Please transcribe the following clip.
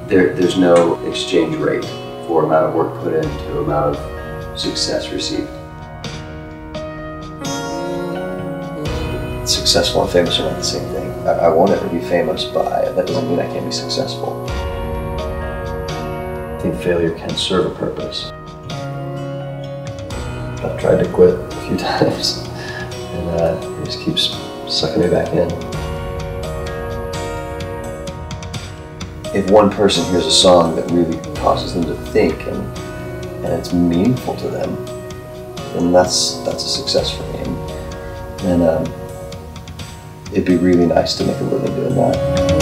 there's no exchange rate for amount of work put in to amount of success received. Successful and famous are not the same thing. I want it to be famous, but that doesn't mean I can't be successful. I think failure can serve a purpose. I've tried to quit a few times, and it just keeps sucking me back in. If one person hears a song that really causes them to think and it's meaningful to them, then that's a success for me. And it'd be really nice to make a living doing that.